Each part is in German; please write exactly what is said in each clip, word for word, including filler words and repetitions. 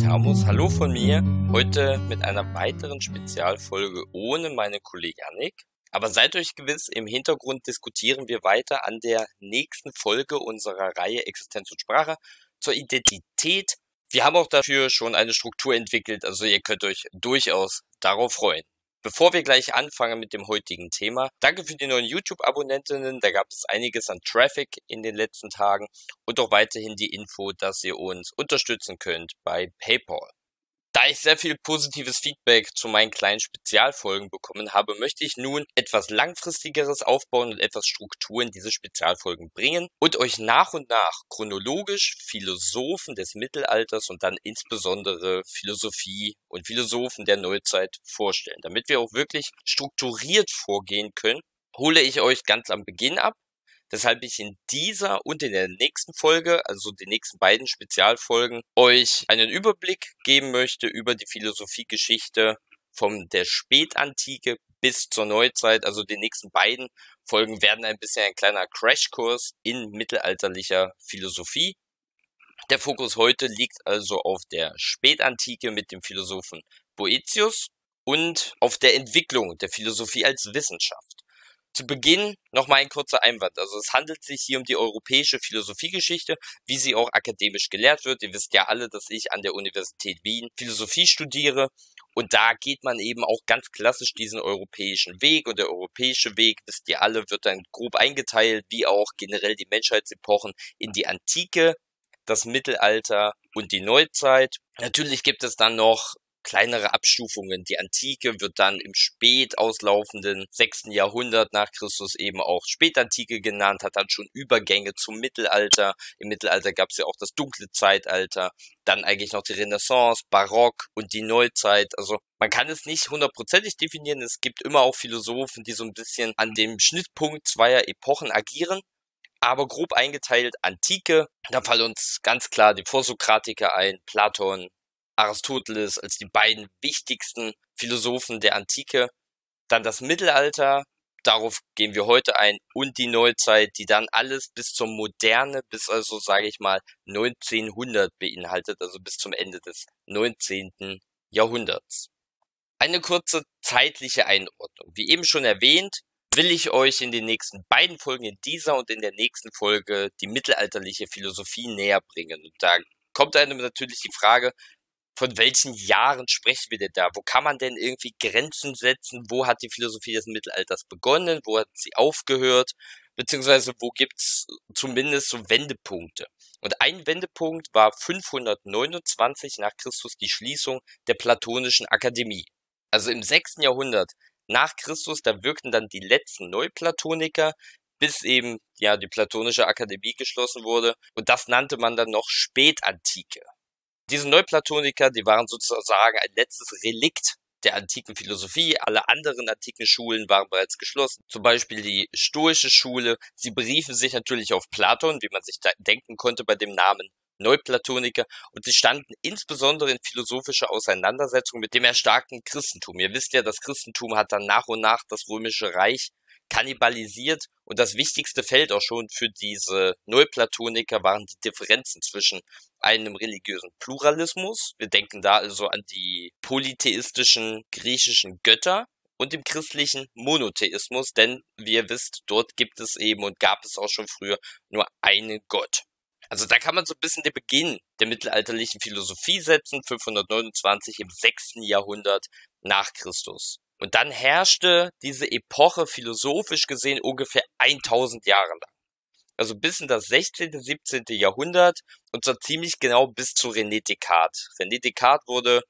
Samus, hallo von mir. Heute mit einer weiteren Spezialfolge ohne meine Kollegin Annik. Aber seid euch gewiss, im Hintergrund diskutieren wir weiter an der nächsten Folge unserer Reihe Existenz und Sprache zur Identität. Wir haben auch dafür schon eine Struktur entwickelt, also ihr könnt euch durchaus darauf freuen. Bevor wir gleich anfangen mit dem heutigen Thema, danke für die neuen YouTube-Abonnentinnen, da gab es einiges an Traffic in den letzten Tagen und auch weiterhin die Info, dass ihr uns unterstützen könnt bei PayPal. Da ich sehr viel positives Feedback zu meinen kleinen Spezialfolgen bekommen habe, möchte ich nun etwas Langfristigeres aufbauen und etwas Struktur in diese Spezialfolgen bringen und euch nach und nach chronologisch Philosophen des Mittelalters und dann insbesondere Philosophie und Philosophen der Neuzeit vorstellen. Damit wir auch wirklich strukturiert vorgehen können, hole ich euch ganz am Beginn ab. Deshalb ich in dieser und in der nächsten Folge, also die nächsten beiden Spezialfolgen, euch einen Überblick geben möchte über die Philosophiegeschichte von der Spätantike bis zur Neuzeit. Also die nächsten beiden Folgen werden ein bisschen ein kleiner Crashkurs in mittelalterlicher Philosophie. Der Fokus heute liegt also auf der Spätantike mit dem Philosophen Boëthius und auf der Entwicklung der Philosophie als Wissenschaft. Zu Beginn nochmal ein kurzer Einwand. Also es handelt sich hier um die europäische Philosophiegeschichte, wie sie auch akademisch gelehrt wird. Ihr wisst ja alle, dass ich an der Universität Wien Philosophie studiere. Und da geht man eben auch ganz klassisch diesen europäischen Weg. Und der europäische Weg, wisst ihr alle, wird dann grob eingeteilt, wie auch generell die Menschheitsepochen, in die Antike, das Mittelalter und die Neuzeit. Natürlich gibt es dann noch kleinere Abstufungen. Die Antike wird dann im spät auslaufenden sechsten Jahrhundert nach Christus eben auch Spätantike genannt, hat dann schon Übergänge zum Mittelalter. Im Mittelalter gab es ja auch das dunkle Zeitalter, dann eigentlich noch die Renaissance, Barock und die Neuzeit. Also man kann es nicht hundertprozentig definieren. Es gibt immer auch Philosophen, die so ein bisschen an dem Schnittpunkt zweier Epochen agieren. Aber grob eingeteilt Antike, da fallen uns ganz klar die Vorsokratiker ein, Platon, Aristoteles als die beiden wichtigsten Philosophen der Antike. Dann das Mittelalter, darauf gehen wir heute ein, und die Neuzeit, die dann alles bis zur Moderne, bis also, sage ich mal, neunzehnhundert beinhaltet, also bis zum Ende des neunzehnten Jahrhunderts. Eine kurze zeitliche Einordnung. Wie eben schon erwähnt, will ich euch in den nächsten beiden Folgen, in dieser und in der nächsten Folge, die mittelalterliche Philosophie näher bringen. Und da kommt einem natürlich die Frage, von welchen Jahren sprechen wir denn da? Wo kann man denn irgendwie Grenzen setzen? Wo hat die Philosophie des Mittelalters begonnen? Wo hat sie aufgehört? Beziehungsweise wo gibt's zumindest so Wendepunkte? Und ein Wendepunkt war fünfhundertneunundzwanzig nach Christus die Schließung der Platonischen Akademie. Also im sechsten Jahrhundert nach Christus, da wirkten dann die letzten Neuplatoniker, bis eben ja die Platonische Akademie geschlossen wurde. Und das nannte man dann noch Spätantike. Diese Neuplatoniker, die waren sozusagen ein letztes Relikt der antiken Philosophie. Alle anderen antiken Schulen waren bereits geschlossen. Zum Beispiel die stoische Schule. Sie beriefen sich natürlich auf Platon, wie man sich da denken konnte bei dem Namen Neuplatoniker. Und sie standen insbesondere in philosophischer Auseinandersetzung mit dem erstarkten Christentum. Ihr wisst ja, das Christentum hat dann nach und nach das Römische Reich kannibalisiert. Und das wichtigste Feld auch schon für diese Neuplatoniker waren die Differenzen zwischen einem religiösen Pluralismus, wir denken da also an die polytheistischen griechischen Götter, und dem christlichen Monotheismus, denn wie ihr wisst, dort gibt es eben und gab es auch schon früher nur einen Gott. Also da kann man so ein bisschen den Beginn der mittelalterlichen Philosophie setzen, fünfhundertneunundzwanzig im sechsten Jahrhundert nach Christus. Und dann herrschte diese Epoche philosophisch gesehen ungefähr tausend Jahre lang. Also bis in das sechzehnte, siebzehnte Jahrhundert und zwar ziemlich genau bis zu René Descartes. René Descartes wurde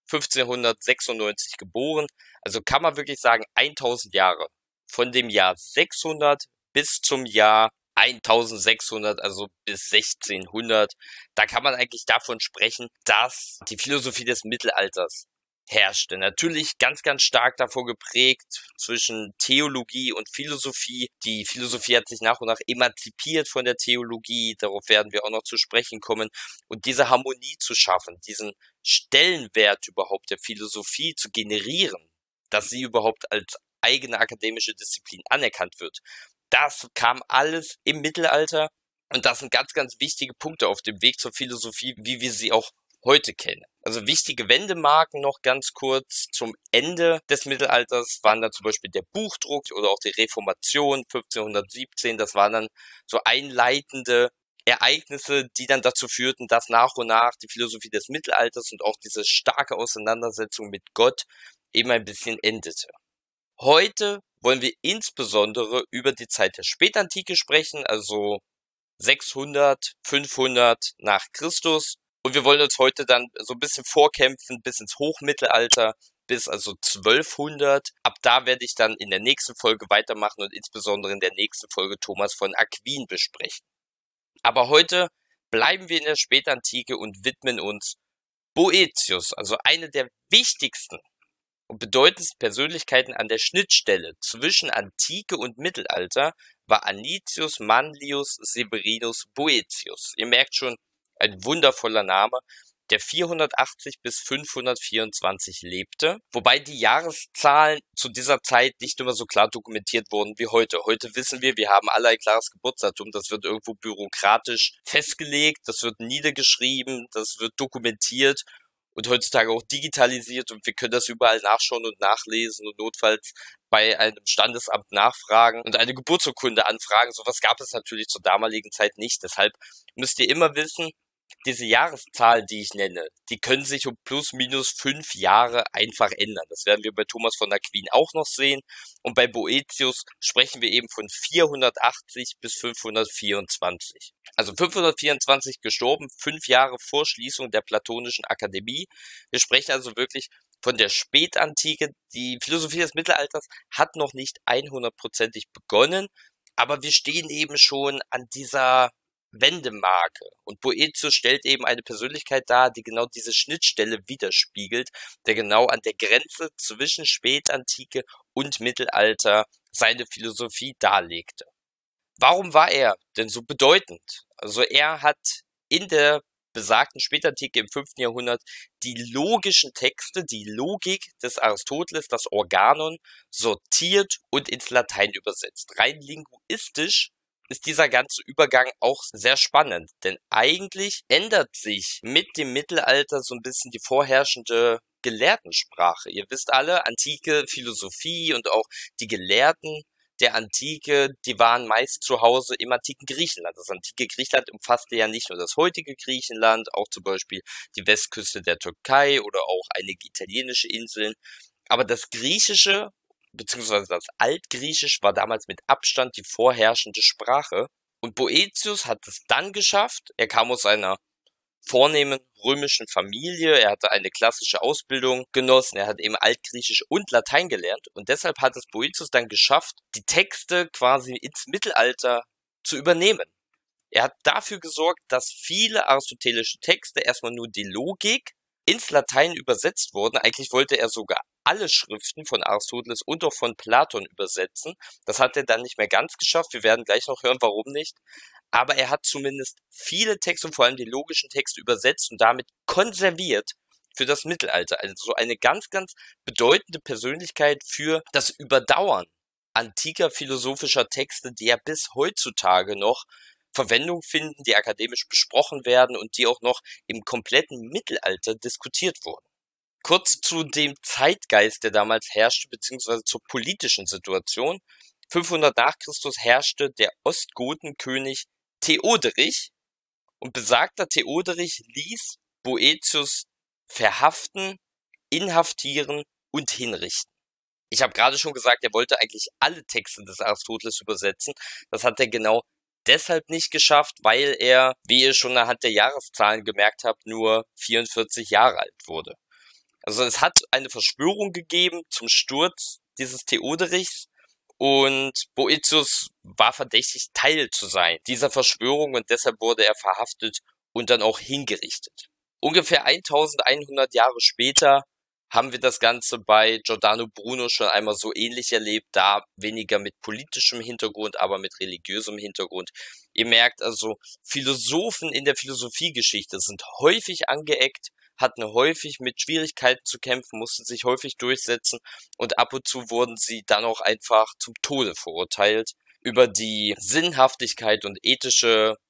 fünfzehnhundertsechsundneunzig geboren, also kann man wirklich sagen tausend Jahre. Von dem Jahr sechshundert bis zum Jahr eintausendsechshundert, also bis sechzehnhundert, da kann man eigentlich davon sprechen, dass die Philosophie des Mittelalters herrschte. Natürlich ganz, ganz stark davor geprägt zwischen Theologie und Philosophie. Die Philosophie hat sich nach und nach emanzipiert von der Theologie, darauf werden wir auch noch zu sprechen kommen. Und diese Harmonie zu schaffen, diesen Stellenwert überhaupt der Philosophie zu generieren, dass sie überhaupt als eigene akademische Disziplin anerkannt wird, das kam alles im Mittelalter und das sind ganz, ganz wichtige Punkte auf dem Weg zur Philosophie, wie wir sie auch heute kennen. Also wichtige Wendemarken noch ganz kurz zum Ende des Mittelalters waren dann zum Beispiel der Buchdruck oder auch die Reformation fünfzehnhundertsiebzehn. Das waren dann so einleitende Ereignisse, die dann dazu führten, dass nach und nach die Philosophie des Mittelalters und auch diese starke Auseinandersetzung mit Gott eben ein bisschen endete. Heute wollen wir insbesondere über die Zeit der Spätantike sprechen, also sechshundert, fünfhundert nach Christus. Und wir wollen uns heute dann so ein bisschen vorkämpfen bis ins Hochmittelalter, bis also zwölfhundert. Ab da werde ich dann in der nächsten Folge weitermachen und insbesondere in der nächsten Folge Thomas von Aquin besprechen. Aber heute bleiben wir in der Spätantike und widmen uns Boëthius, also eine der wichtigsten und bedeutendsten Persönlichkeiten an der Schnittstelle zwischen Antike und Mittelalter war Anicius Manlius Severinus Boëthius. Ihr merkt schon, ein wundervoller Name, der vierhundertachtzig bis fünfhundertvierundzwanzig lebte, wobei die Jahreszahlen zu dieser Zeit nicht immer so klar dokumentiert wurden wie heute. Heute wissen wir, wir haben alle ein klares Geburtsdatum, das wird irgendwo bürokratisch festgelegt, das wird niedergeschrieben, das wird dokumentiert und heutzutage auch digitalisiert und wir können das überall nachschauen und nachlesen und notfalls bei einem Standesamt nachfragen und eine Geburtsurkunde anfragen. Sowas gab es natürlich zur damaligen Zeit nicht. Deshalb müsst ihr immer wissen, diese Jahreszahlen, die ich nenne, die können sich um plus minus fünf Jahre einfach ändern. Das werden wir bei Thomas von Aquin auch noch sehen. Und bei Boëthius sprechen wir eben von vierhundertachtzig bis fünfhundertvierundzwanzig. Also fünfhundertvierundzwanzig gestorben, fünf Jahre vor Schließung der Platonischen Akademie. Wir sprechen also wirklich von der Spätantike. Die Philosophie des Mittelalters hat noch nicht hundertprozentig begonnen, aber wir stehen eben schon an dieser Wendemarke. Und Boëthius stellt eben eine Persönlichkeit dar, die genau diese Schnittstelle widerspiegelt, der genau an der Grenze zwischen Spätantike und Mittelalter seine Philosophie darlegte. Warum war er denn so bedeutend? Also er hat in der besagten Spätantike im fünften Jahrhundert die logischen Texte, die Logik des Aristoteles, das Organon, sortiert und ins Latein übersetzt. Rein linguistisch ist dieser ganze Übergang auch sehr spannend, denn eigentlich ändert sich mit dem Mittelalter so ein bisschen die vorherrschende Gelehrtensprache. Ihr wisst alle, antike Philosophie und auch die Gelehrten der Antike, die waren meist zu Hause im antiken Griechenland. Das antike Griechenland umfasste ja nicht nur das heutige Griechenland, auch zum Beispiel die Westküste der Türkei oder auch einige italienische Inseln. Aber das Griechische beziehungsweise das Altgriechisch war damals mit Abstand die vorherrschende Sprache. Und Boëthius hat es dann geschafft. Er kam aus einer vornehmen römischen Familie. Er hatte eine klassische Ausbildung genossen. Er hat eben Altgriechisch und Latein gelernt. Und deshalb hat es Boëthius dann geschafft, die Texte quasi ins Mittelalter zu übernehmen. Er hat dafür gesorgt, dass viele aristotelische Texte, erstmal nur die Logik, ins Latein übersetzt wurden. Eigentlich wollte er sogar alle Schriften von Aristoteles und auch von Platon übersetzen. Das hat er dann nicht mehr ganz geschafft. Wir werden gleich noch hören, warum nicht. Aber er hat zumindest viele Texte und vor allem die logischen Texte übersetzt und damit konserviert für das Mittelalter. Also so eine ganz, ganz bedeutende Persönlichkeit für das Überdauern antiker philosophischer Texte, die ja bis heutzutage noch Verwendung finden, die akademisch besprochen werden und die auch noch im kompletten Mittelalter diskutiert wurden. Kurz zu dem Zeitgeist, der damals herrschte, beziehungsweise zur politischen Situation. fünfhundert nach Christus herrschte der Ostgotenkönig Theoderich und besagter Theoderich ließ Boëthius verhaften, inhaftieren und hinrichten. Ich habe gerade schon gesagt, er wollte eigentlich alle Texte des Aristoteles übersetzen. Das hat er genau deshalb nicht geschafft, weil er, wie ihr schon anhand der Jahreszahlen gemerkt habt, nur vierundvierzig Jahre alt wurde. Also es hat eine Verschwörung gegeben zum Sturz dieses Theoderichs und Boëthius war verdächtig, Teil zu sein dieser Verschwörung und deshalb wurde er verhaftet und dann auch hingerichtet. Ungefähr eintausendeinhundert Jahre später haben wir das Ganze bei Giordano Bruno schon einmal so ähnlich erlebt, da weniger mit politischem Hintergrund, aber mit religiösem Hintergrund. Ihr merkt also, Philosophen in der Philosophiegeschichte sind häufig angeeckt, hatten häufig mit Schwierigkeiten zu kämpfen, mussten sich häufig durchsetzen und ab und zu wurden sie dann auch einfach zum Tode verurteilt. Über die Sinnhaftigkeit und ethische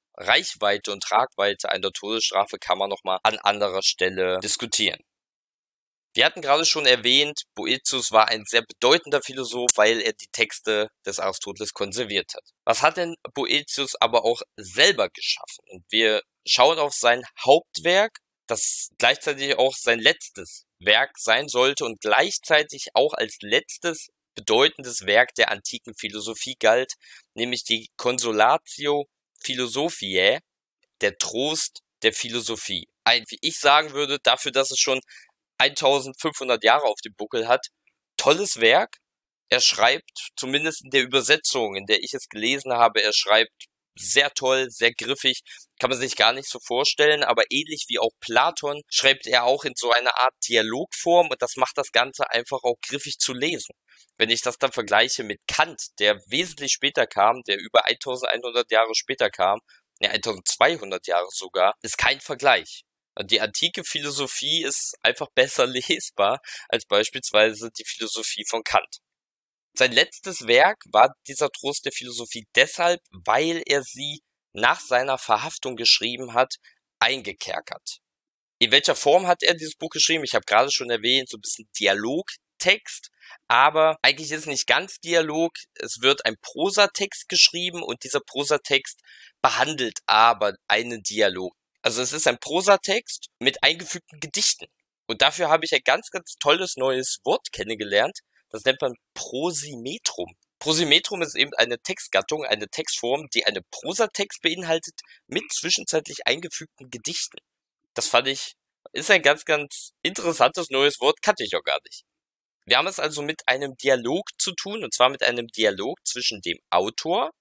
Reichweite und Tragweite einer Todesstrafe kann man nochmal an anderer Stelle diskutieren. Wir hatten gerade schon erwähnt, Boëthius war ein sehr bedeutender Philosoph, weil er die Texte des Aristoteles konserviert hat. Was hat denn Boëthius aber auch selber geschaffen? Und wir schauen auf sein Hauptwerk, das gleichzeitig auch sein letztes Werk sein sollte und gleichzeitig auch als letztes bedeutendes Werk der antiken Philosophie galt, nämlich die Consolatio Philosophiae, der Trost der Philosophie. Ein, wie ich sagen würde, dafür, dass es schon eintausendfünfhundert Jahre auf dem Buckel hat. Tolles Werk. Er schreibt, zumindest in der Übersetzung, in der ich es gelesen habe, er schreibt sehr toll, sehr griffig, kann man sich gar nicht so vorstellen, aber ähnlich wie auch Platon schreibt er auch in so einer Art Dialogform und das macht das Ganze einfach auch griffig zu lesen. Wenn ich das dann vergleiche mit Kant, der wesentlich später kam, der über eintausendeinhundert Jahre später kam, ja eintausendzweihundert Jahre sogar, ist kein Vergleich. Die antike Philosophie ist einfach besser lesbar als beispielsweise die Philosophie von Kant. Sein letztes Werk war dieser Trost der Philosophie deshalb, weil er sie nach seiner Verhaftung geschrieben hat, eingekerkert. In welcher Form hat er dieses Buch geschrieben? Ich habe gerade schon erwähnt, so ein bisschen Dialogtext, aber eigentlich ist es nicht ganz Dialog. Es wird ein Prosatext geschrieben und dieser Prosatext behandelt aber einen Dialog. Also es ist ein Prosatext mit eingefügten Gedichten. Und dafür habe ich ein ganz, ganz tolles neues Wort kennengelernt. Das nennt man Prosimetrum. Prosimetrum ist eben eine Textgattung, eine Textform, die einen Prosatext beinhaltet mit zwischenzeitlich eingefügten Gedichten. Das fand ich, ist ein ganz, ganz interessantes neues Wort, kannte ich auch gar nicht. Wir haben es also mit einem Dialog zu tun, und zwar mit einem Dialog zwischen dem Autor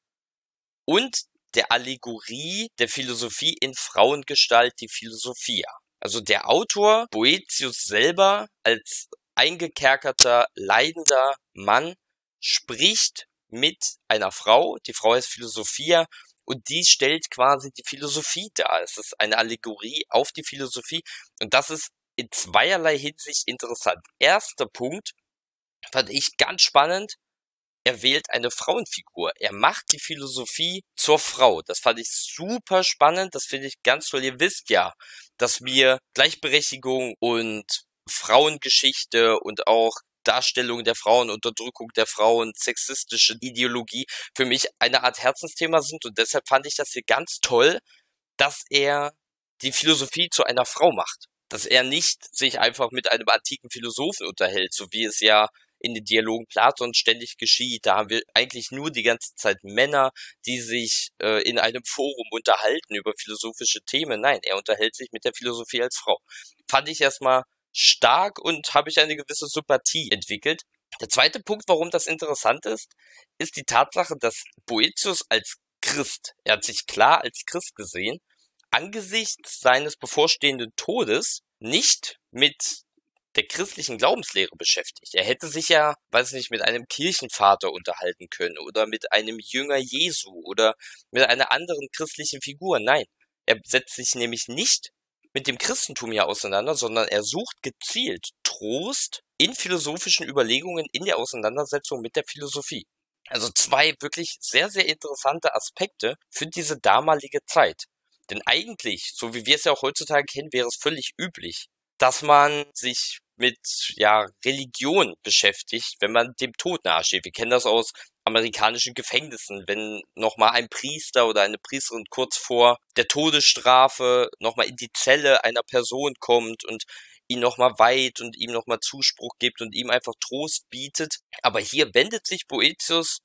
und der Allegorie der Philosophie in Frauengestalt, die Philosophia. Also der Autor, Boëthius selber, als eingekerkerter, leidender Mann, spricht mit einer Frau, die Frau heißt Philosophia, und die stellt quasi die Philosophie dar. Es ist eine Allegorie auf die Philosophie, und das ist in zweierlei Hinsicht interessant. Erster Punkt fand ich ganz spannend. Er wählt eine Frauenfigur. Er macht die Philosophie zur Frau. Das fand ich super spannend. Das finde ich ganz toll. Ihr wisst ja, dass mir Gleichberechtigung und Frauengeschichte und auch Darstellung der Frauen, Unterdrückung der Frauen, sexistische Ideologie für mich eine Art Herzensthema sind. Und deshalb fand ich das hier ganz toll, dass er die Philosophie zu einer Frau macht. Dass er nicht sich einfach mit einem antiken Philosophen unterhält, so wie es ja in den Dialogen Platons ständig geschieht. Da haben wir eigentlich nur die ganze Zeit Männer, die sich äh, in einem Forum unterhalten über philosophische Themen. Nein, er unterhält sich mit der Philosophie als Frau. Fand ich erstmal stark und habe ich eine gewisse Sympathie entwickelt. Der zweite Punkt, warum das interessant ist, ist die Tatsache, dass Boëthius als Christ, er hat sich klar als Christ gesehen, angesichts seines bevorstehenden Todes nicht mit der christlichen Glaubenslehre beschäftigt. Er hätte sich ja, weiß nicht, mit einem Kirchenvater unterhalten können oder mit einem Jünger Jesu oder mit einer anderen christlichen Figur. Nein, er setzt sich nämlich nicht mit dem Christentum hier auseinander, sondern er sucht gezielt Trost in philosophischen Überlegungen in der Auseinandersetzung mit der Philosophie. Also zwei wirklich sehr, sehr interessante Aspekte für diese damalige Zeit. Denn eigentlich, so wie wir es ja auch heutzutage kennen, wäre es völlig üblich, dass man sich mit ja Religion beschäftigt, wenn man dem Tod nahesteht. Wir kennen das aus amerikanischen Gefängnissen, wenn nochmal ein Priester oder eine Priesterin kurz vor der Todesstrafe nochmal in die Zelle einer Person kommt und ihn nochmal weiht und ihm nochmal Zuspruch gibt und ihm einfach Trost bietet. Aber hier wendet sich Boëthius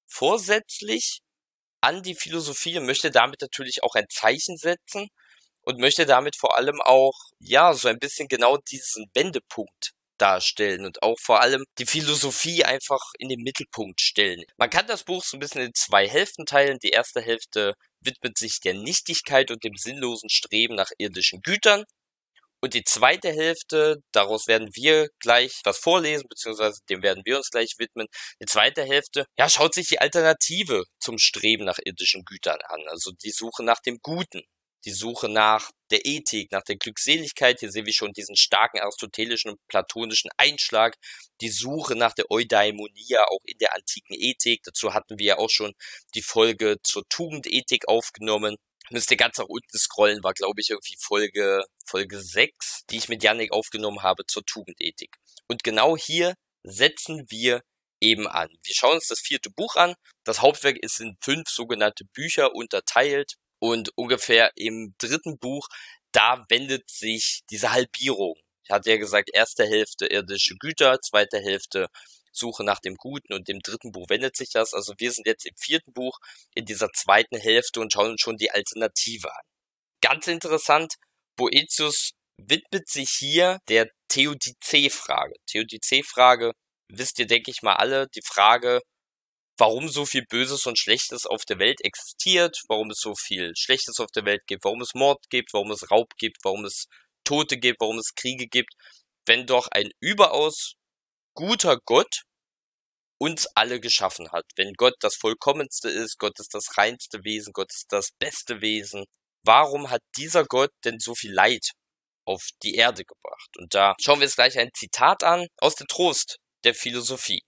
vorsätzlich an die Philosophie und möchte damit natürlich auch ein Zeichen setzen und möchte damit vor allem auch, ja, so ein bisschen genau diesen Wendepunkt darstellen und auch vor allem die Philosophie einfach in den Mittelpunkt stellen. Man kann das Buch so ein bisschen in zwei Hälften teilen. Die erste Hälfte widmet sich der Nichtigkeit und dem sinnlosen Streben nach irdischen Gütern. Und die zweite Hälfte, daraus werden wir gleich was vorlesen, beziehungsweise dem werden wir uns gleich widmen. Die zweite Hälfte, ja, schaut sich die Alternative zum Streben nach irdischen Gütern an. Also die Suche nach dem Guten, die Suche nach der Ethik, nach der Glückseligkeit. Hier sehen wir schon diesen starken aristotelischen und platonischen Einschlag. Die Suche nach der Eudaimonia, auch in der antiken Ethik. Dazu hatten wir ja auch schon die Folge zur Tugendethik aufgenommen. Müsst ihr ganz nach unten scrollen, war glaube ich irgendwie Folge, Folge sechs, die ich mit Yannick aufgenommen habe zur Tugendethik. Und genau hier setzen wir eben an. Wir schauen uns das vierte Buch an. Das Hauptwerk ist in fünf sogenannte Bücher unterteilt und ungefähr im dritten Buch, da wendet sich diese Halbierung. Ich hatte ja gesagt, erste Hälfte irdische Güter, zweite Hälfte Suche nach dem Guten und im dritten Buch wendet sich das. Also wir sind jetzt im vierten Buch in dieser zweiten Hälfte und schauen uns schon die Alternative an. Ganz interessant, Boëthius widmet sich hier der Theodizee-Frage. Theodizee-Frage wisst ihr, denke ich mal alle, die Frage, warum so viel Böses und Schlechtes auf der Welt existiert, warum es so viel Schlechtes auf der Welt gibt, warum es Mord gibt, warum es Raub gibt, warum es Tote gibt, warum es Kriege gibt, wenn doch ein überaus guter Gott uns alle geschaffen hat. Wenn Gott das Vollkommenste ist, Gott ist das reinste Wesen, Gott ist das beste Wesen, warum hat dieser Gott denn so viel Leid auf die Erde gebracht? Und da schauen wir jetzt gleich ein Zitat an aus dem Trost der Philosophie.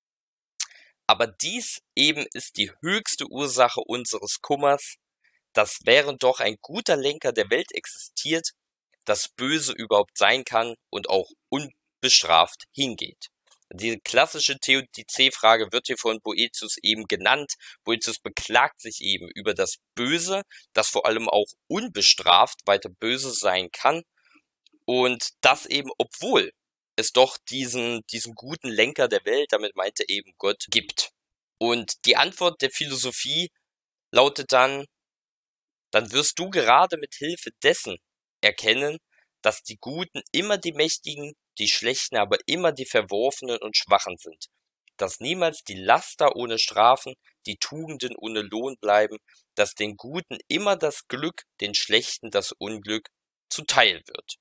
Aber dies eben ist die höchste Ursache unseres Kummers, dass während doch ein guter Lenker der Welt existiert, das Böse überhaupt sein kann und auch unbestraft hingeht. Die klassische Theodizee-Frage wird hier von Boëthius eben genannt. Boëthius beklagt sich eben über das Böse, das vor allem auch unbestraft weiter böse sein kann. Und das eben, obwohl es doch diesen, diesen guten Lenker der Welt, damit meinte eben Gott, gibt. Und die Antwort der Philosophie lautet dann, dann wirst du gerade mit Hilfe dessen erkennen, dass die Guten immer die Mächtigen, die Schlechten aber immer die Verworfenen und Schwachen sind, dass niemals die Laster ohne Strafen, die Tugenden ohne Lohn bleiben, dass den Guten immer das Glück, den Schlechten das Unglück zuteil wird.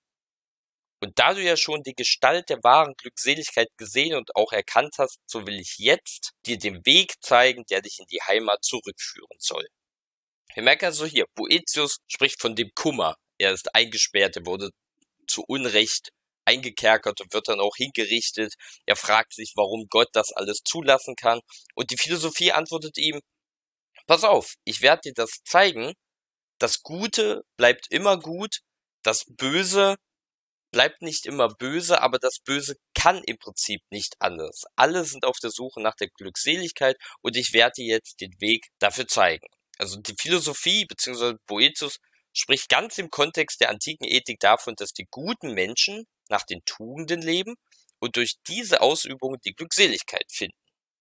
Und da du ja schon die Gestalt der wahren Glückseligkeit gesehen und auch erkannt hast, so will ich jetzt dir den Weg zeigen, der dich in die Heimat zurückführen soll. Wir merken also hier, Boëthius spricht von dem Kummer. Er ist eingesperrt, er wurde zu Unrecht eingekerkert und wird dann auch hingerichtet. Er fragt sich, warum Gott das alles zulassen kann. Und die Philosophie antwortet ihm, pass auf, ich werde dir das zeigen. Das Gute bleibt immer gut, das Böse bleibt nicht immer böse, aber das Böse kann im Prinzip nicht anders. Alle sind auf der Suche nach der Glückseligkeit und ich werde dir jetzt den Weg dafür zeigen. Also die Philosophie bzw. Boëthius spricht ganz im Kontext der antiken Ethik davon, dass die guten Menschen nach den Tugenden leben und durch diese Ausübung die Glückseligkeit finden.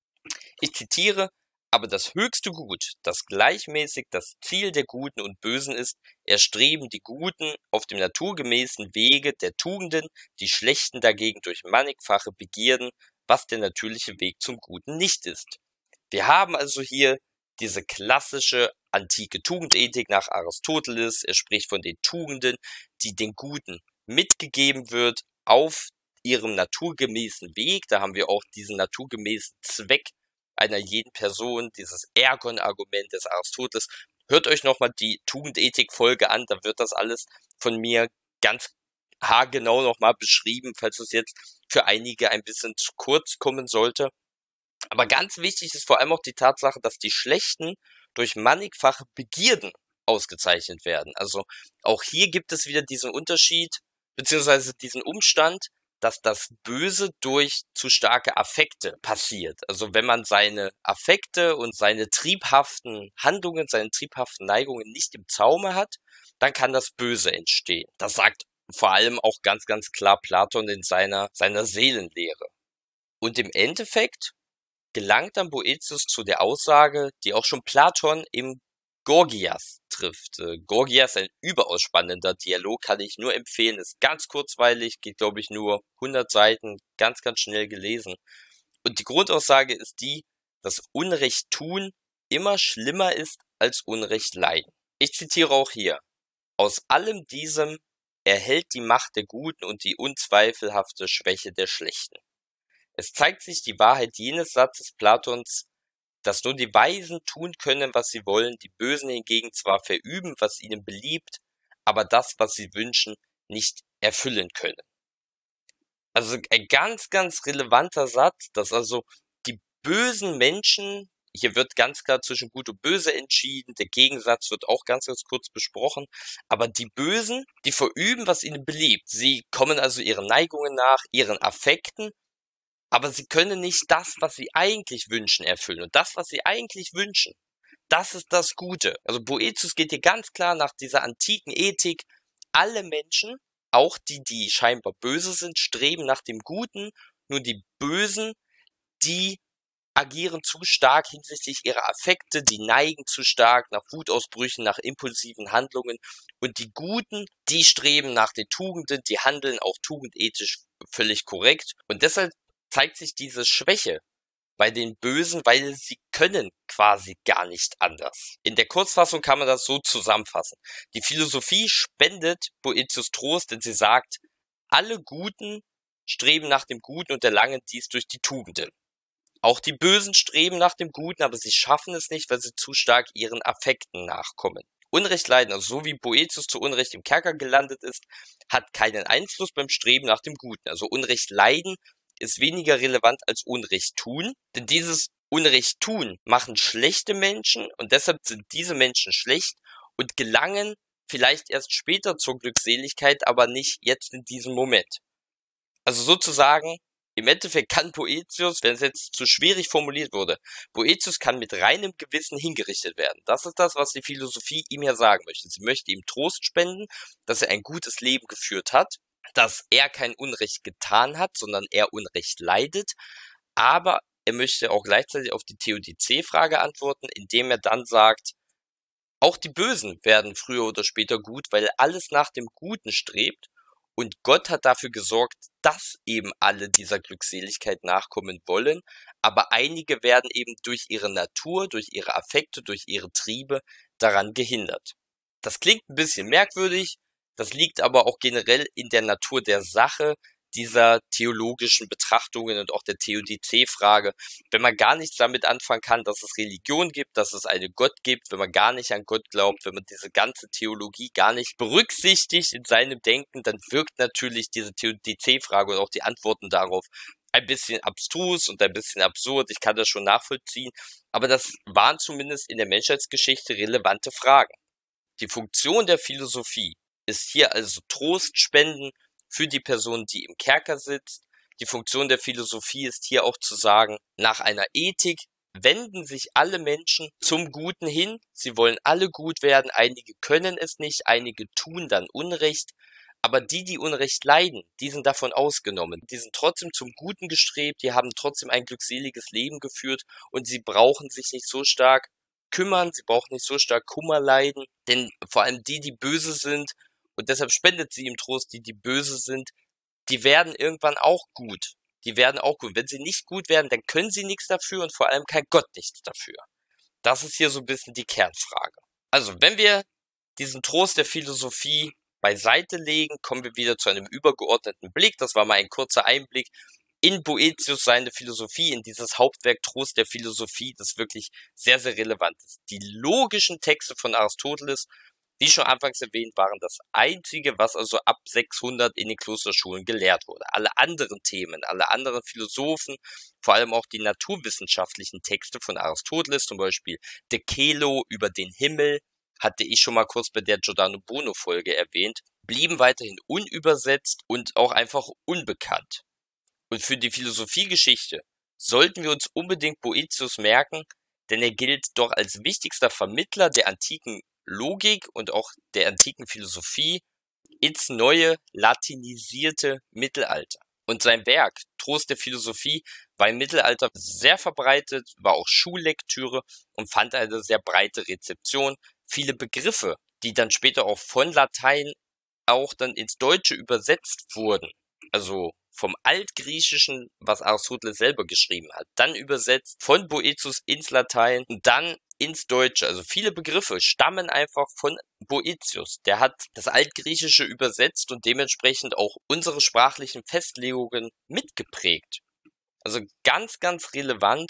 Ich zitiere, aber das höchste Gut, das gleichmäßig das Ziel der Guten und Bösen ist, erstreben die Guten auf dem naturgemäßen Wege der Tugenden, die Schlechten dagegen durch mannigfache Begierden, was der natürliche Weg zum Guten nicht ist. Wir haben also hier diese klassische antike Tugendethik nach Aristoteles. Er spricht von den Tugenden, die den Guten mitgegeben wird auf ihrem naturgemäßen Weg. Da haben wir auch diesen naturgemäßen Zweck einer jeden Person, dieses Ergon-Argument des Aristoteles. Hört euch nochmal die Tugendethik-Folge an, da wird das alles von mir ganz haargenau nochmal beschrieben, falls es jetzt für einige ein bisschen zu kurz kommen sollte. Aber ganz wichtig ist vor allem auch die Tatsache, dass die Schlechten durch mannigfache Begierden ausgezeichnet werden. Also auch hier gibt es wieder diesen Unterschied, beziehungsweise diesen Umstand, dass das Böse durch zu starke Affekte passiert. Also wenn man seine Affekte und seine triebhaften Handlungen, seine triebhaften Neigungen nicht im Zaume hat, dann kann das Böse entstehen. Das sagt vor allem auch ganz, ganz klar Platon in seiner, seiner Seelenlehre. Und im Endeffekt gelangt dann Boëthius zu der Aussage, die auch schon Platon im Gorgias trifft. Äh, Gorgias, ein überaus spannender Dialog, kann ich nur empfehlen, ist ganz kurzweilig, geht glaube ich nur hundert Seiten, ganz, ganz schnell gelesen. Und die Grundaussage ist die, dass Unrecht tun immer schlimmer ist als Unrecht leiden. Ich zitiere auch hier, aus allem diesem erhält die Macht der Guten und die unzweifelhafte Schwäche der Schlechten. Es zeigt sich die Wahrheit jenes Satzes Platons, dass nur die Weisen tun können, was sie wollen, die Bösen hingegen zwar verüben, was ihnen beliebt, aber das, was sie wünschen, nicht erfüllen können. Also ein ganz, ganz relevanter Satz, dass also die bösen Menschen hier wird ganz klar zwischen Gut und Böse entschieden, der Gegensatz wird auch ganz, ganz kurz besprochen, aber die Bösen, die verüben, was ihnen beliebt. Sie kommen also ihren Neigungen nach, ihren Affekten, aber sie können nicht das, was sie eigentlich wünschen, erfüllen. Und das, was sie eigentlich wünschen, das ist das Gute. Also Boëthius geht hier ganz klar nach dieser antiken Ethik. Alle Menschen, auch die, die scheinbar böse sind, streben nach dem Guten. Nur die Bösen, die agieren zu stark hinsichtlich ihrer Affekte, die neigen zu stark nach Wutausbrüchen, nach impulsiven Handlungen. Und die Guten, die streben nach den Tugenden, die handeln auch tugendethisch völlig korrekt. Und deshalb zeigt sich diese Schwäche bei den Bösen, weil sie können quasi gar nicht anders. In der Kurzfassung kann man das so zusammenfassen. Die Philosophie spendet Boëthius Trost, denn sie sagt, alle Guten streben nach dem Guten und erlangen dies durch die Tugenden. Auch die Bösen streben nach dem Guten, aber sie schaffen es nicht, weil sie zu stark ihren Affekten nachkommen. Unrecht leiden, also so wie Boëthius zu Unrecht im Kerker gelandet ist, hat keinen Einfluss beim Streben nach dem Guten. Also Unrecht leiden ist weniger relevant als Unrecht tun, denn dieses Unrecht tun machen schlechte Menschen und deshalb sind diese Menschen schlecht und gelangen vielleicht erst später zur Glückseligkeit, aber nicht jetzt in diesem Moment. Also sozusagen, im Endeffekt kann Boëthius, wenn es jetzt zu schwierig formuliert wurde, Boëthius kann mit reinem Gewissen hingerichtet werden. Das ist das, was die Philosophie ihm ja sagen möchte. Sie möchte ihm Trost spenden, dass er ein gutes Leben geführt hat, dass er kein Unrecht getan hat, sondern er Unrecht leidet, aber er möchte auch gleichzeitig auf die Theodizee-Frage antworten, indem er dann sagt, auch die Bösen werden früher oder später gut, weil alles nach dem Guten strebt und Gott hat dafür gesorgt, dass eben alle dieser Glückseligkeit nachkommen wollen, aber einige werden eben durch ihre Natur, durch ihre Affekte, durch ihre Triebe daran gehindert. Das klingt ein bisschen merkwürdig, das liegt aber auch generell in der Natur der Sache, dieser theologischen Betrachtungen und auch der Theodizee-Frage. Wenn man gar nichts damit anfangen kann, dass es Religion gibt, dass es einen Gott gibt, wenn man gar nicht an Gott glaubt, wenn man diese ganze Theologie gar nicht berücksichtigt in seinem Denken, dann wirkt natürlich diese Theodizee-Frage und auch die Antworten darauf ein bisschen abstrus und ein bisschen absurd. Ich kann das schon nachvollziehen, aber das waren zumindest in der Menschheitsgeschichte relevante Fragen. Die Funktion der Philosophie ist hier also Trost spenden für die Person, die im Kerker sitzt. Die Funktion der Philosophie ist hier auch zu sagen, nach einer Ethik wenden sich alle Menschen zum Guten hin. Sie wollen alle gut werden. Einige können es nicht, einige tun dann Unrecht. Aber die, die Unrecht leiden, die sind davon ausgenommen. Die sind trotzdem zum Guten gestrebt, die haben trotzdem ein glückseliges Leben geführt und sie brauchen sich nicht so stark kümmern, sie brauchen nicht so stark Kummer leiden, denn vor allem die, die böse sind, und deshalb spendet sie ihm Trost, die, die böse sind, die werden irgendwann auch gut. Die werden auch gut. Wenn sie nicht gut werden, dann können sie nichts dafür und vor allem kein Gott nichts dafür. Das ist hier so ein bisschen die Kernfrage. Also, wenn wir diesen Trost der Philosophie beiseite legen, kommen wir wieder zu einem übergeordneten Blick. Das war mal ein kurzer Einblick in Boëthius seine Philosophie, in dieses Hauptwerk Trost der Philosophie, das wirklich sehr, sehr relevant ist. Die logischen Texte von Aristoteles, wie schon anfangs erwähnt, waren das einzige, was also ab sechshundert in den Klosterschulen gelehrt wurde. Alle anderen Themen, alle anderen Philosophen, vor allem auch die naturwissenschaftlichen Texte von Aristoteles, zum Beispiel De Caelo über den Himmel, hatte ich schon mal kurz bei der Giordano Bruno Folge erwähnt, blieben weiterhin unübersetzt und auch einfach unbekannt. Und für die Philosophiegeschichte sollten wir uns unbedingt Boëthius merken, denn er gilt doch als wichtigster Vermittler der antiken Logik und auch der antiken Philosophie ins neue latinisierte Mittelalter. Und sein Werk, Trost der Philosophie, war im Mittelalter sehr verbreitet, war auch Schullektüre und fand eine sehr breite Rezeption. Viele Begriffe, die dann später auch von Latein auch dann ins Deutsche übersetzt wurden, also vom Altgriechischen, was Aristoteles selber geschrieben hat, dann übersetzt von Boëthius ins Latein und dann ins Deutsche. Also viele Begriffe stammen einfach von Boëthius. Der hat das Altgriechische übersetzt und dementsprechend auch unsere sprachlichen Festlegungen mitgeprägt. Also ganz, ganz relevant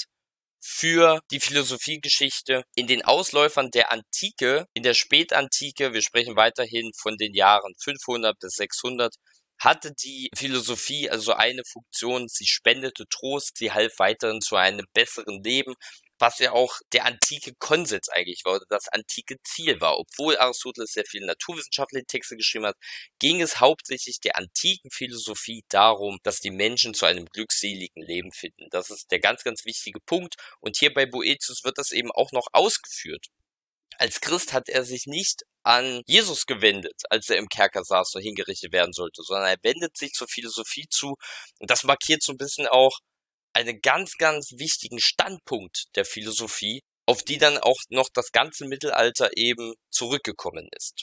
für die Philosophiegeschichte in den Ausläufern der Antike, in der Spätantike, wir sprechen weiterhin von den Jahren fünfhundert bis sechshundert, hatte die Philosophie also eine Funktion, sie spendete Trost, sie half weiterhin zu einem besseren Leben was ja auch der antike Konsens eigentlich war, oder das antike Ziel war. Obwohl Aristoteles sehr viele naturwissenschaftliche Texte geschrieben hat, ging es hauptsächlich der antiken Philosophie darum, dass die Menschen zu einem glückseligen Leben finden. Das ist der ganz, ganz wichtige Punkt. Und hier bei Boëthius wird das eben auch noch ausgeführt. Als Christ hat er sich nicht an Jesus gewendet, als er im Kerker saß und hingerichtet werden sollte, sondern er wendet sich zur Philosophie zu. Und das markiert so ein bisschen auch einen ganz, ganz wichtigen Standpunkt der Philosophie, auf die dann auch noch das ganze Mittelalter eben zurückgekommen ist.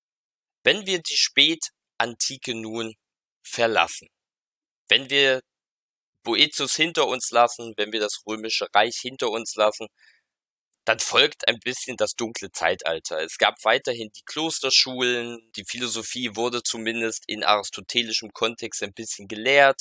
Wenn wir die Spätantike nun verlassen, wenn wir Boëthius hinter uns lassen, wenn wir das Römische Reich hinter uns lassen, dann folgt ein bisschen das dunkle Zeitalter. Es gab weiterhin die Klosterschulen, die Philosophie wurde zumindest in aristotelischem Kontext ein bisschen gelehrt,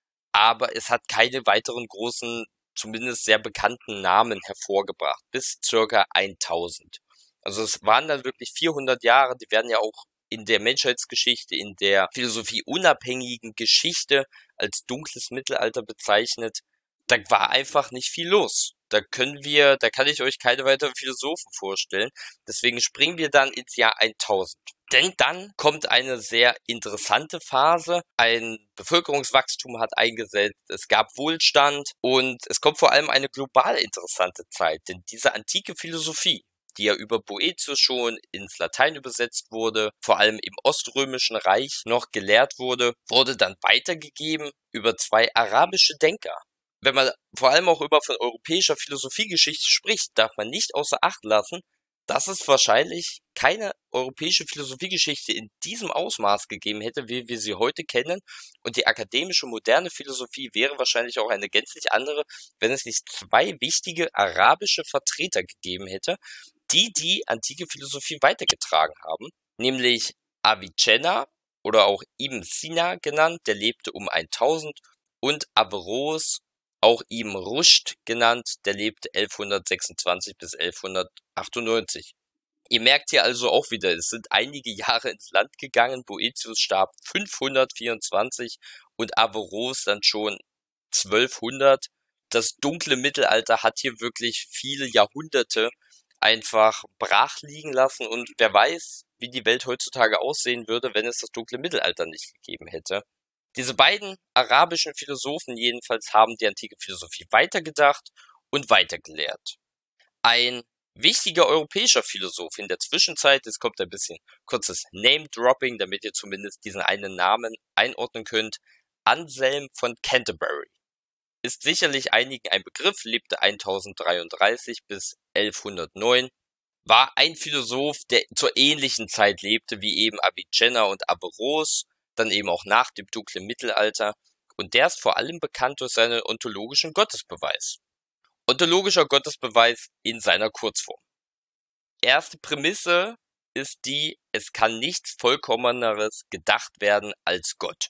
aber es hat keine weiteren großen, zumindest sehr bekannten Namen hervorgebracht, bis circa tausend. Also es waren dann wirklich vierhundert Jahre, die werden ja auch in der Menschheitsgeschichte, in der philosophieunabhängigen Geschichte als dunkles Mittelalter bezeichnet. Da war einfach nicht viel los. Da können wir, da kann ich euch keine weiteren Philosophen vorstellen. Deswegen springen wir dann ins Jahr tausend. Denn dann kommt eine sehr interessante Phase. Ein Bevölkerungswachstum hat eingesetzt, es gab Wohlstand und es kommt vor allem eine global interessante Zeit. Denn diese antike Philosophie, die ja über Boëthius schon ins Latein übersetzt wurde, vor allem im Oströmischen Reich noch gelehrt wurde, wurde dann weitergegeben über zwei arabische Denker. Wenn man vor allem auch immer von europäischer Philosophiegeschichte spricht, darf man nicht außer Acht lassen, dass es wahrscheinlich keine europäische Philosophiegeschichte in diesem Ausmaß gegeben hätte, wie wir sie heute kennen. Und die akademische moderne Philosophie wäre wahrscheinlich auch eine gänzlich andere, wenn es nicht zwei wichtige arabische Vertreter gegeben hätte, die die antike Philosophie weitergetragen haben, nämlich Avicenna oder auch Ibn Sina genannt, der lebte um tausend, und Averroes, auch Ibn Rushd genannt, der lebte elfhundertsechsundzwanzig bis elfhundertachtundneunzig. Ihr merkt hier also auch wieder, es sind einige Jahre ins Land gegangen. Boëthius starb fünfhundertvierundzwanzig und Averroes dann schon zwölfhundert. Das dunkle Mittelalter hat hier wirklich viele Jahrhunderte einfach brach liegen lassen und wer weiß, wie die Welt heutzutage aussehen würde, wenn es das dunkle Mittelalter nicht gegeben hätte. Diese beiden arabischen Philosophen jedenfalls haben die antike Philosophie weitergedacht und weitergelehrt. Ein wichtiger europäischer Philosoph in der Zwischenzeit, es kommt ein bisschen kurzes Name-Dropping, damit ihr zumindest diesen einen Namen einordnen könnt, Anselm von Canterbury. Ist sicherlich einigen ein Begriff, lebte tausenddreiunddreißig bis elfhundertneun, war ein Philosoph, der zur ähnlichen Zeit lebte wie eben Avicenna und Averroes, dann eben auch nach dem dunklen Mittelalter, und der ist vor allem bekannt durch seinen ontologischen Gottesbeweis. Ontologischer Gottesbeweis in seiner Kurzform. Erste Prämisse ist die, es kann nichts Vollkommeneres gedacht werden als Gott.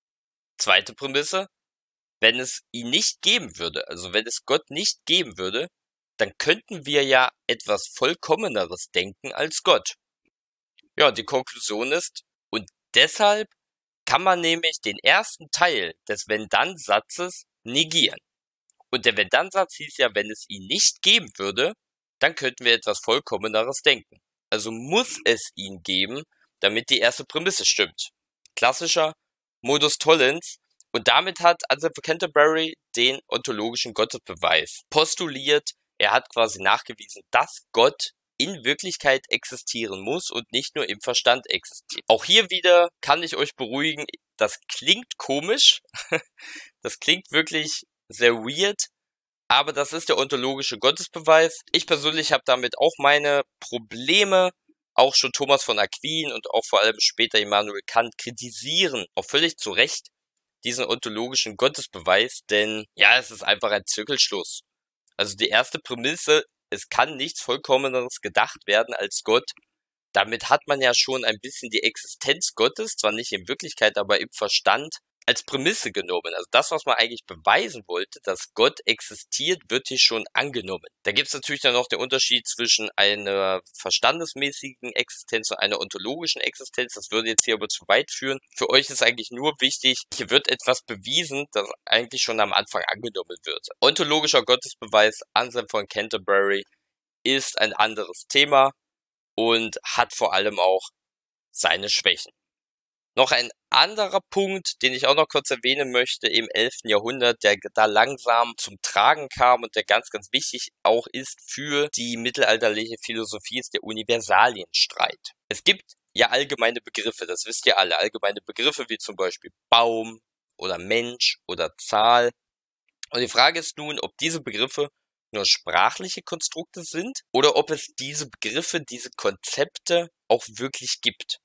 Zweite Prämisse, wenn es ihn nicht geben würde, also wenn es Gott nicht geben würde, dann könnten wir ja etwas Vollkommeneres denken als Gott. Ja, die Konklusion ist, und deshalb kann man nämlich den ersten Teil des Wenn-Dann-Satzes negieren. Und der Wenn-Dann-Satz hieß ja, wenn es ihn nicht geben würde, dann könnten wir etwas Vollkommeneres denken. Also muss es ihn geben, damit die erste Prämisse stimmt. Klassischer Modus tollens. Und damit hat Anselm von Canterbury den ontologischen Gottesbeweis postuliert. Er hat quasi nachgewiesen, dass Gott in Wirklichkeit existieren muss und nicht nur im Verstand existiert. Auch hier wieder kann ich euch beruhigen, das klingt komisch, das klingt wirklich sehr weird, aber das ist der ontologische Gottesbeweis. Ich persönlich habe damit auch meine Probleme. Auch schon Thomas von Aquin und auch vor allem später Immanuel Kant kritisieren, auch völlig zu Recht, diesen ontologischen Gottesbeweis, denn ja, es ist einfach ein Zirkelschluss. Also die erste Prämisse, es kann nichts Vollkommeneres gedacht werden als Gott. Damit hat man ja schon ein bisschen die Existenz Gottes, zwar nicht in Wirklichkeit, aber im Verstand, als Prämisse genommen. Also das, was man eigentlich beweisen wollte, dass Gott existiert, wird hier schon angenommen. Da gibt es natürlich dann noch den Unterschied zwischen einer verstandesmäßigen Existenz und einer ontologischen Existenz. Das würde jetzt hier aber zu weit führen. Für euch ist eigentlich nur wichtig, hier wird etwas bewiesen, das eigentlich schon am Anfang angenommen wird. Ontologischer Gottesbeweis, Anselm von Canterbury, ist ein anderes Thema und hat vor allem auch seine Schwächen. Noch ein anderer Punkt, den ich auch noch kurz erwähnen möchte, im elften Jahrhundert, der da langsam zum Tragen kam und der ganz, ganz wichtig auch ist für die mittelalterliche Philosophie, ist der Universalienstreit. Es gibt ja allgemeine Begriffe, das wisst ihr alle, allgemeine Begriffe wie zum Beispiel Baum oder Mensch oder Zahl. Und die Frage ist nun, ob diese Begriffe nur sprachliche Konstrukte sind oder ob es diese Begriffe, diese Konzepte auch wirklich gibt.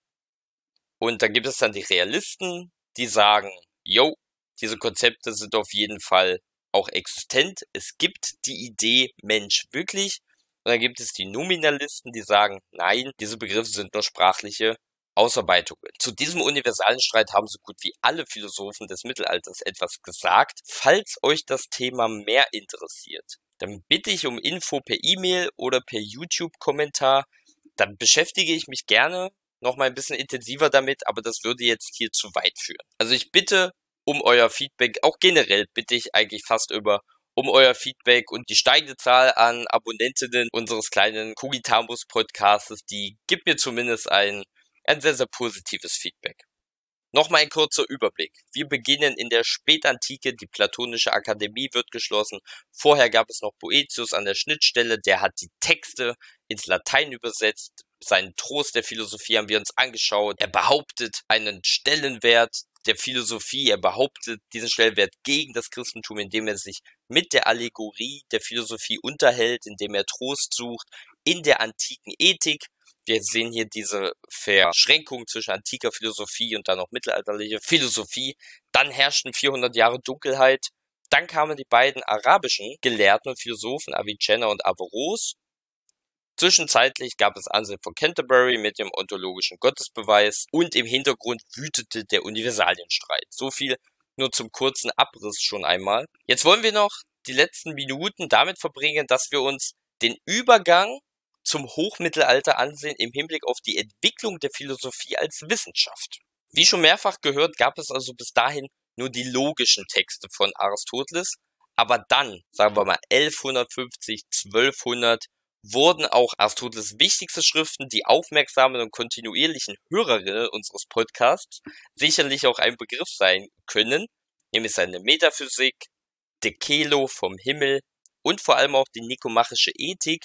Und da gibt es dann die Realisten, die sagen, yo, diese Konzepte sind auf jeden Fall auch existent. Es gibt die Idee Mensch wirklich. Und dann gibt es die Nominalisten, die sagen, nein, diese Begriffe sind nur sprachliche Ausarbeitungen. Zu diesem universalen Streit haben so gut wie alle Philosophen des Mittelalters etwas gesagt. Falls euch das Thema mehr interessiert, dann bitte ich um Info per E-Mail oder per YouTube-Kommentar. Dann beschäftige ich mich gerne noch mal ein bisschen intensiver damit, aber das würde jetzt hier zu weit führen. Also ich bitte um euer Feedback, auch generell bitte ich eigentlich fast über um euer Feedback und die steigende Zahl an Abonnentinnen unseres kleinen Kugitamus Podcastes, die gibt mir zumindest ein, ein sehr, sehr positives Feedback. Nochmal ein kurzer Überblick. Wir beginnen in der Spätantike, die Platonische Akademie wird geschlossen. Vorher gab es noch Boëthius an der Schnittstelle, der hat die Texte ins Latein übersetzt. Seinen Trost der Philosophie haben wir uns angeschaut. Er behauptet einen Stellenwert der Philosophie, er behauptet diesen Stellenwert gegen das Christentum, indem er sich mit der Allegorie der Philosophie unterhält, indem er Trost sucht in der antiken Ethik. Wir sehen hier diese Verschränkung zwischen antiker Philosophie und dann auch mittelalterlicher Philosophie. Dann herrschten vierhundert Jahre Dunkelheit. Dann kamen die beiden arabischen Gelehrten und Philosophen Avicenna und Averroes. Zwischenzeitlich gab es Anselm von Canterbury mit dem ontologischen Gottesbeweis und im Hintergrund wütete der Universalienstreit. So viel nur zum kurzen Abriss schon einmal. Jetzt wollen wir noch die letzten Minuten damit verbringen, dass wir uns den Übergang zum Hochmittelalter ansehen im Hinblick auf die Entwicklung der Philosophie als Wissenschaft. Wie schon mehrfach gehört, gab es also bis dahin nur die logischen Texte von Aristoteles, aber dann, sagen wir mal elfhundertfünfzig, zwölfhundert, wurden auch Aristoteles wichtigste Schriften, die aufmerksamen und kontinuierlichen Hörerinnen unseres Podcasts sicherlich auch ein Begriff sein können, nämlich seine Metaphysik, De Caelo vom Himmel und vor allem auch die nikomachische Ethik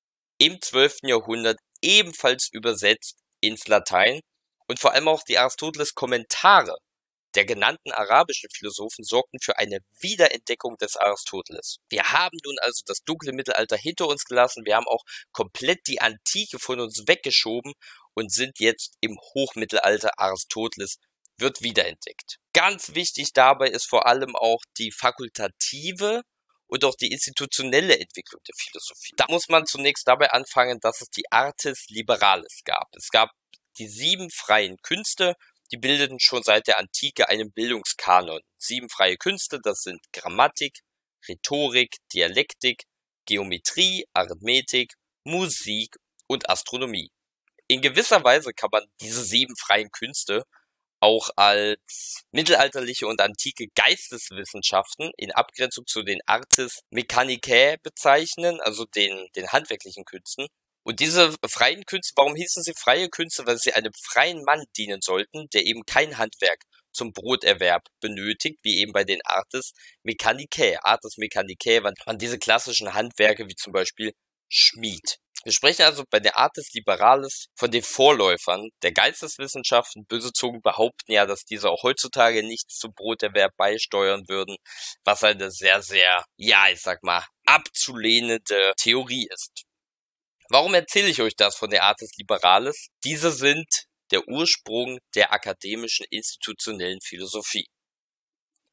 im zwölften Jahrhundert ebenfalls übersetzt ins Latein und vor allem auch die Aristoteles-Kommentare der genannten arabischen Philosophen sorgten für eine Wiederentdeckung des Aristoteles. Wir haben nun also das dunkle Mittelalter hinter uns gelassen, wir haben auch komplett die Antike von uns weggeschoben und sind jetzt im Hochmittelalter. Aristoteles wird wiederentdeckt. Ganz wichtig dabei ist vor allem auch die fakultative und auch die institutionelle Entwicklung der Philosophie. Da muss man zunächst dabei anfangen, dass es die Artes Liberales gab. Es gab die sieben freien Künste, die bildeten schon seit der Antike einen Bildungskanon. Sieben freie Künste, das sind Grammatik, Rhetorik, Dialektik, Geometrie, Arithmetik, Musik und Astronomie. In gewisser Weise kann man diese sieben freien Künste auch als mittelalterliche und antike Geisteswissenschaften in Abgrenzung zu den Artes Mechanicäe bezeichnen, also den, den handwerklichen Künsten. Und diese freien Künste, warum hießen sie freie Künste? Weil sie einem freien Mann dienen sollten, der eben kein Handwerk zum Broterwerb benötigt, wie eben bei den Artes Mechanicäe. Artes Mechanicäe waren diese klassischen Handwerke, wie zum Beispiel Schmied. Wir sprechen also bei der Artes Liberales von den Vorläufern der Geisteswissenschaften. Böse Zungen behaupten ja, dass diese auch heutzutage nichts zum Broterwerb beisteuern würden, was eine sehr, sehr, ja, ich sag mal, abzulehnende Theorie ist. Warum erzähle ich euch das von der Artes Liberales? Diese sind der Ursprung der akademischen institutionellen Philosophie.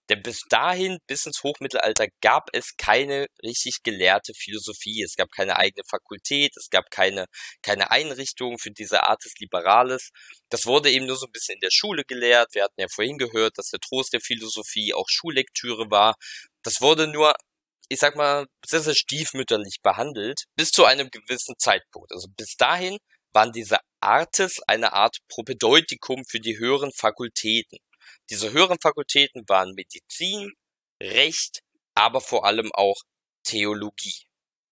Denn bis dahin, bis ins Hochmittelalter, gab es keine richtig gelehrte Philosophie. Es gab keine eigene Fakultät, es gab keine, keine Einrichtung für diese Artes Liberales. Das wurde eben nur so ein bisschen in der Schule gelehrt. Wir hatten ja vorhin gehört, dass der Trost der Philosophie auch Schullektüre war. Das wurde nur, ich sag mal, sehr, sehr stiefmütterlich behandelt, bis zu einem gewissen Zeitpunkt. Also bis dahin waren diese Artes eine Art Propädeutikum für die höheren Fakultäten. Diese höheren Fakultäten waren Medizin, Recht, aber vor allem auch Theologie.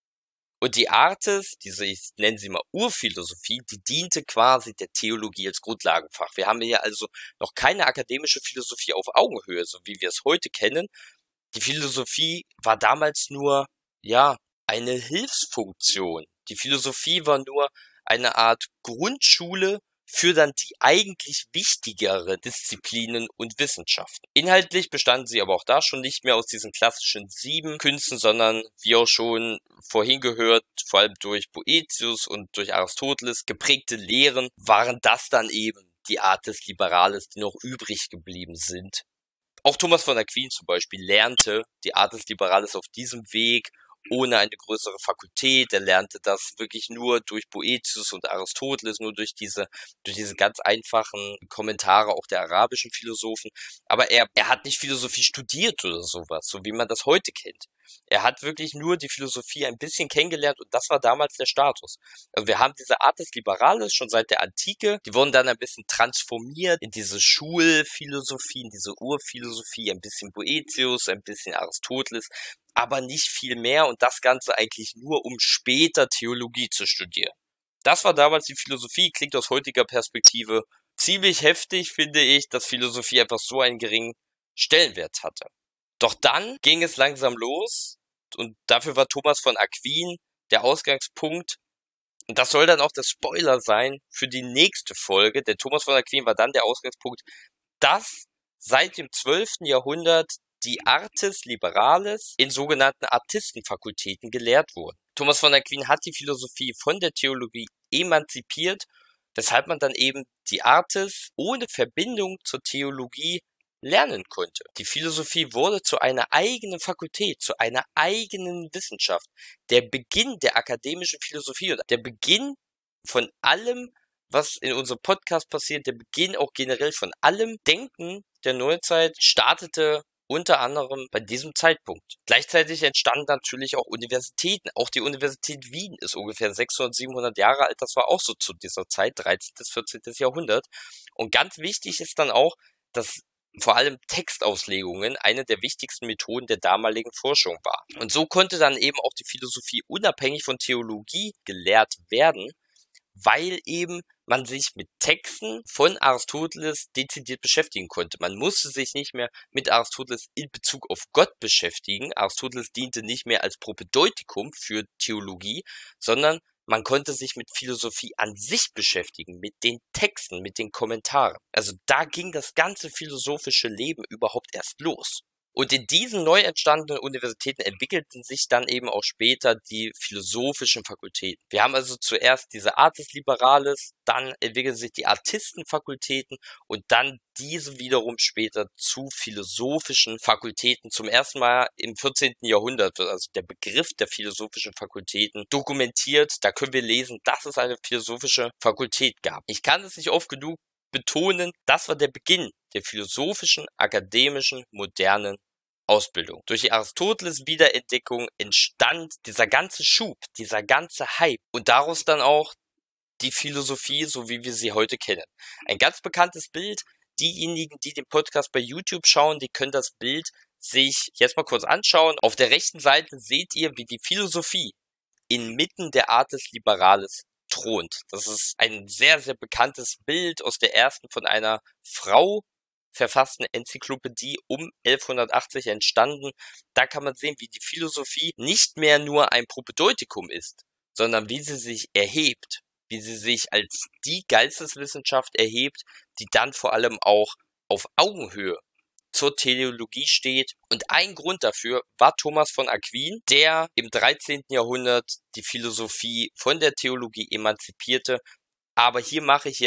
Und die Artes, diese, ich nenne sie mal Urphilosophie, die diente quasi der Theologie als Grundlagenfach. Wir haben hier also noch keine akademische Philosophie auf Augenhöhe, so wie wir es heute kennen. Die Philosophie war damals nur, ja, eine Hilfsfunktion. Die Philosophie war nur eine Art Grundschule für dann die eigentlich wichtigere Disziplinen und Wissenschaften. Inhaltlich bestanden sie aber auch da schon nicht mehr aus diesen klassischen sieben Künsten, sondern wie auch schon vorhin gehört, vor allem durch Boëthius und durch Aristoteles geprägte Lehren, waren das dann eben die Artes Liberales, die noch übrig geblieben sind. Auch Thomas von Aquin zum Beispiel lernte die Artes Liberales auf diesem Weg ohne eine größere Fakultät. Er lernte das wirklich nur durch Boëthius und Aristoteles, nur durch diese, durch diese ganz einfachen Kommentare auch der arabischen Philosophen. Aber er, er hat nicht Philosophie studiert oder sowas, so wie man das heute kennt. Er hat wirklich nur die Philosophie ein bisschen kennengelernt und das war damals der Status. Also wir haben diese Artes Liberales schon seit der Antike, die wurden dann ein bisschen transformiert in diese Schulphilosophie, in diese Urphilosophie, ein bisschen Boëthius, ein bisschen Aristoteles, aber nicht viel mehr und das Ganze eigentlich nur, um später Theologie zu studieren. Das war damals die Philosophie, klingt aus heutiger Perspektive ziemlich heftig, finde ich, dass Philosophie einfach so einen geringen Stellenwert hatte. Doch dann ging es langsam los und dafür war Thomas von Aquin der Ausgangspunkt. Und das soll dann auch der Spoiler sein für die nächste Folge. Der Thomas von Aquin war dann der Ausgangspunkt, dass seit dem zwölften Jahrhundert die Artes Liberales in sogenannten Artistenfakultäten gelehrt wurden. Thomas von Aquin hat die Philosophie von der Theologie emanzipiert, weshalb man dann eben die Artes ohne Verbindung zur Theologie lernen konnte. Die Philosophie wurde zu einer eigenen Fakultät, zu einer eigenen Wissenschaft. Der Beginn der akademischen Philosophie und der Beginn von allem, was in unserem Podcast passiert, der Beginn auch generell von allem Denken der Neuzeit startete unter anderem bei diesem Zeitpunkt. Gleichzeitig entstanden natürlich auch Universitäten. Auch die Universität Wien ist ungefähr sechshundert, siebenhundert Jahre alt. Das war auch so zu dieser Zeit, dreizehnten, vierzehnten Jahrhundert. Und ganz wichtig ist dann auch, dass vor allem Textauslegungen eine der wichtigsten Methoden der damaligen Forschung war. Und so konnte dann eben auch die Philosophie unabhängig von Theologie gelehrt werden, weil eben man sich mit Texten von Aristoteles dezidiert beschäftigen konnte. Man musste sich nicht mehr mit Aristoteles in Bezug auf Gott beschäftigen. Aristoteles diente nicht mehr als Propädeutikum für Theologie, sondern man konnte sich mit Philosophie an sich beschäftigen, mit den Texten, mit den Kommentaren. Also da ging das ganze philosophische Leben überhaupt erst los. Und in diesen neu entstandenen Universitäten entwickelten sich dann eben auch später die philosophischen Fakultäten. Wir haben also zuerst diese Artes Liberales, dann entwickeln sich die Artistenfakultäten und dann diese wiederum später zu philosophischen Fakultäten. Zum ersten Mal im vierzehnten Jahrhundert wird also der Begriff der philosophischen Fakultäten dokumentiert. Da können wir lesen, dass es eine philosophische Fakultät gab. Ich kann es nicht oft genug betonen, das war der Beginn der philosophischen, akademischen, modernen Ausbildung. Durch die Aristoteles-Wiederentdeckung entstand dieser ganze Schub, dieser ganze Hype und daraus dann auch die Philosophie, so wie wir sie heute kennen. Ein ganz bekanntes Bild, diejenigen, die den Podcast bei YouTube schauen, die können das Bild sich jetzt mal kurz anschauen. Auf der rechten Seite seht ihr, wie die Philosophie inmitten der Artes Liberales thront. Das ist ein sehr, sehr bekanntes Bild aus der ersten von einer Frau verfassten Enzyklopädie um elfhundertachtzig entstanden. Da kann man sehen, wie die Philosophie nicht mehr nur ein Propädeutikum ist, sondern wie sie sich erhebt, wie sie sich als die Geisteswissenschaft erhebt, die dann vor allem auch auf Augenhöhe zur Theologie steht. Und ein Grund dafür war Thomas von Aquin, der im dreizehnten Jahrhundert die Philosophie von der Theologie emanzipierte. Aber hier mache ich jetzt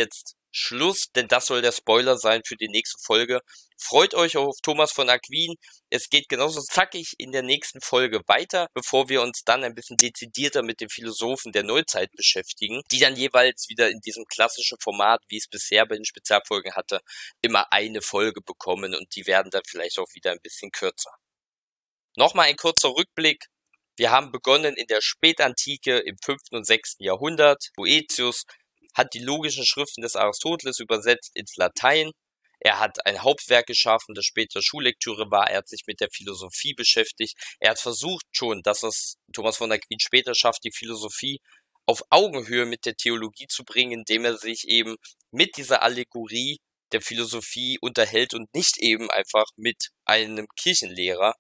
Schluss, denn das soll der Spoiler sein für die nächste Folge. Freut euch auf Thomas von Aquin. Es geht genauso zackig in der nächsten Folge weiter, bevor wir uns dann ein bisschen dezidierter mit den Philosophen der Neuzeit beschäftigen, die dann jeweils wieder in diesem klassischen Format, wie es bisher bei den Spezialfolgen hatte, immer eine Folge bekommen und die werden dann vielleicht auch wieder ein bisschen kürzer. Nochmal ein kurzer Rückblick. Wir haben begonnen in der Spätantike im fünften und sechsten Jahrhundert. Boëthius hat die logischen Schriften des Aristoteles übersetzt ins Latein. Er hat ein Hauptwerk geschaffen, das später Schullektüre war. Er hat sich mit der Philosophie beschäftigt. Er hat versucht schon, dass es Thomas von Aquin später schafft, die Philosophie auf Augenhöhe mit der Theologie zu bringen, indem er sich eben mit dieser Allegorie der Philosophie unterhält und nicht eben einfach mit einem Kirchenlehrer.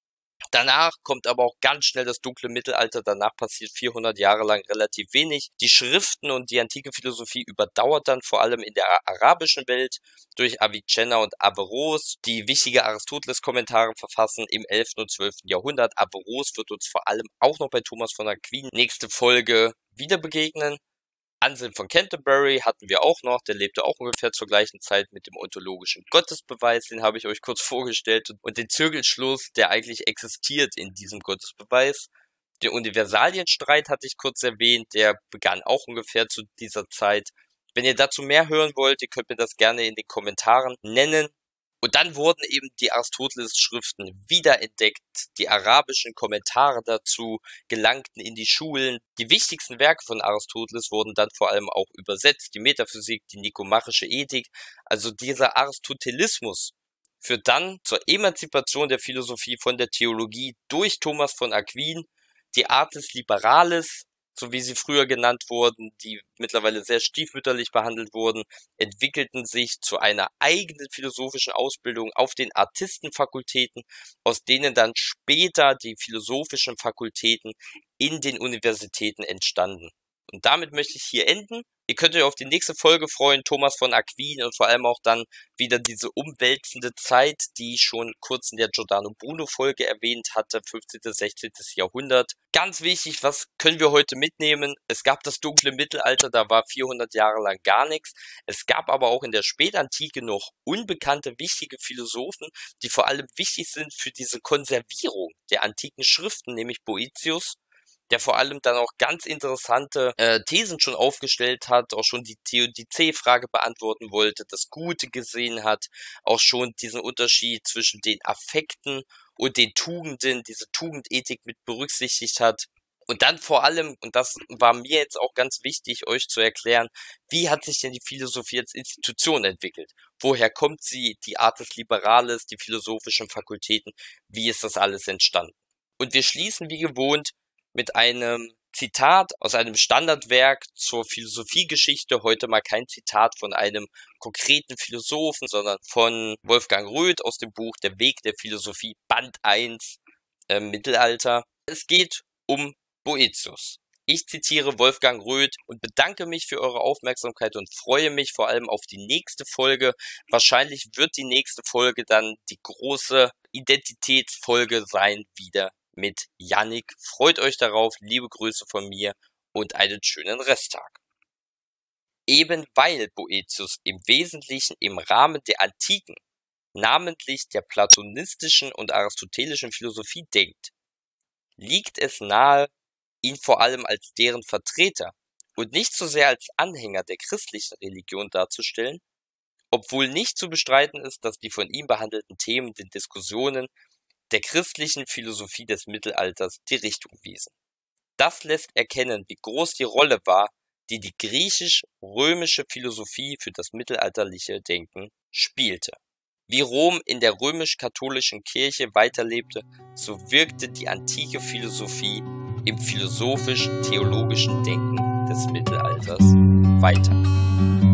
Danach kommt aber auch ganz schnell das dunkle Mittelalter, danach passiert vierhundert Jahre lang relativ wenig. Die Schriften und die antike Philosophie überdauert dann vor allem in der arabischen Welt durch Avicenna und Averroes, die wichtige Aristoteles-Kommentare verfassen im elften und zwölften Jahrhundert. Averroes wird uns vor allem auch noch bei Thomas von Aquin nächste Folge wieder begegnen. Anselm von Canterbury hatten wir auch noch, der lebte auch ungefähr zur gleichen Zeit mit dem ontologischen Gottesbeweis, den habe ich euch kurz vorgestellt, und den Zirkelschluss, der eigentlich existiert in diesem Gottesbeweis. Den Universalienstreit hatte ich kurz erwähnt, der begann auch ungefähr zu dieser Zeit. Wenn ihr dazu mehr hören wollt, ihr könnt mir das gerne in den Kommentaren nennen. Und dann wurden eben die Aristoteles-Schriften wiederentdeckt, die arabischen Kommentare dazu gelangten in die Schulen. Die wichtigsten Werke von Aristoteles wurden dann vor allem auch übersetzt, die Metaphysik, die nikomachische Ethik. Also dieser Aristotelismus führt dann zur Emanzipation der Philosophie von der Theologie durch Thomas von Aquin, die Artes Liberales, so wie sie früher genannt wurden, die mittlerweile sehr stiefmütterlich behandelt wurden, entwickelten sich zu einer eigenen philosophischen Ausbildung auf den Artistenfakultäten, aus denen dann später die philosophischen Fakultäten in den Universitäten entstanden. Und damit möchte ich hier enden. Ihr könnt euch auf die nächste Folge freuen, Thomas von Aquin, und vor allem auch dann wieder diese umwälzende Zeit, die ich schon kurz in der Giordano Bruno Folge erwähnt hatte, fünfzehnten. sechzehnten. Jahrhundert. Ganz wichtig, was können wir heute mitnehmen? Es gab das dunkle Mittelalter, da war vierhundert Jahre lang gar nichts. Es gab aber auch in der Spätantike noch unbekannte, wichtige Philosophen, die vor allem wichtig sind für diese Konservierung der antiken Schriften, nämlich Boëthius, der vor allem dann auch ganz interessante äh, Thesen schon aufgestellt hat, auch schon die Theodizee-Frage beantworten wollte, das Gute gesehen hat, auch schon diesen Unterschied zwischen den Affekten und den Tugenden, diese Tugendethik mit berücksichtigt hat. Und dann vor allem, und das war mir jetzt auch ganz wichtig, euch zu erklären, wie hat sich denn die Philosophie als Institution entwickelt? Woher kommt sie, die Artes Liberales, die philosophischen Fakultäten, wie ist das alles entstanden? Und wir schließen wie gewohnt mit einem Zitat aus einem Standardwerk zur Philosophiegeschichte, heute mal kein Zitat von einem konkreten Philosophen, sondern von Wolfgang Röth aus dem Buch Der Weg der Philosophie, Band eins, äh, Mittelalter. Es geht um Boëthius. Ich zitiere Wolfgang Röth und bedanke mich für eure Aufmerksamkeit und freue mich vor allem auf die nächste Folge. Wahrscheinlich wird die nächste Folge dann die große Identitätsfolge sein, wieder mit Yannick. Freut euch darauf, liebe Grüße von mir und einen schönen Resttag. Eben weil Boëthius im Wesentlichen im Rahmen der antiken, namentlich der platonistischen und aristotelischen Philosophie denkt, liegt es nahe, ihn vor allem als deren Vertreter und nicht so sehr als Anhänger der christlichen Religion darzustellen, obwohl nicht zu bestreiten ist, dass die von ihm behandelten Themen den Diskussionen der christlichen Philosophie des Mittelalters die Richtung wiesen. Das lässt erkennen, wie groß die Rolle war, die die griechisch-römische Philosophie für das mittelalterliche Denken spielte. Wie Rom in der römisch-katholischen Kirche weiterlebte, so wirkte die antike Philosophie im philosophisch-theologischen Denken des Mittelalters weiter.